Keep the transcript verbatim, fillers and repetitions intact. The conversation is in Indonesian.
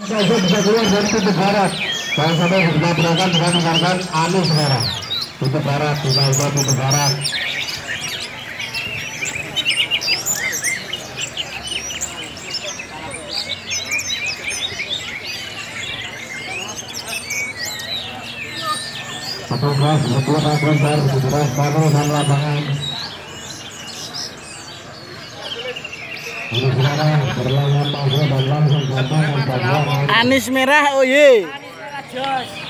bisa keluar dari pintu barat. Jangan sampai bertabrakan dengan rekan Anies merah. Pintu barat, bisa keluar pintu barat. Petugas ketua kabar petugas baru dan lapangan. Ini sekarang berlawan masuk dan langsung datang. Anies merah, oh ye. Anies merah jos.